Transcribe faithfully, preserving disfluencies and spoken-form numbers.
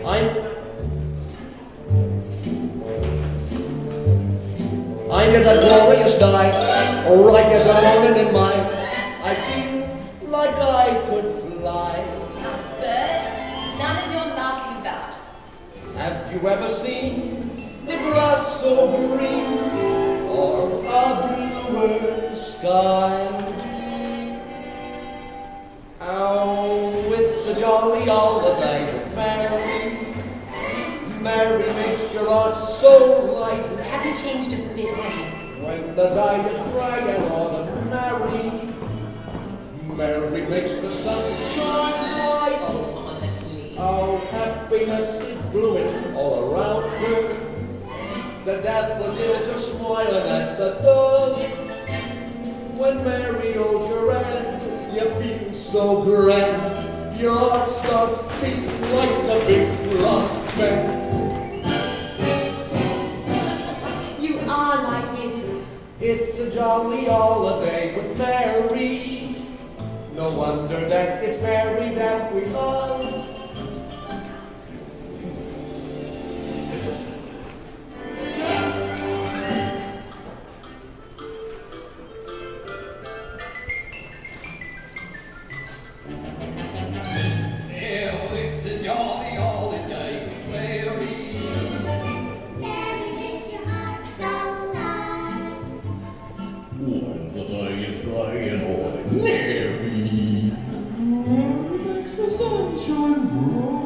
I'm, I'm in a glorious night, right as a morning in mine. I feel like I could fly. Now, bird, none of your laughing about. Have you ever seen the grass so green, or a bluer sky? Oh, it's a jolly holiday with Mary. Mary makes your heart so light. Have you changed a bit, have you? When the day is grey and ordinary, Mary makes the sun shine bright. Oh, honestly. Oh, happiness is blooming all around her. The daffodils are smiling at the door. When Mary holds your hand, you feel so grand. Your heart starts beating like a big lost man. You are light-headed. It's a jolly holiday with Mary. No wonder that it's Mary that we love. It's a jolly holiday with Mary. Mary makes your heart so light. When the day is grey and ordinary, Mary makes the sun shine bright.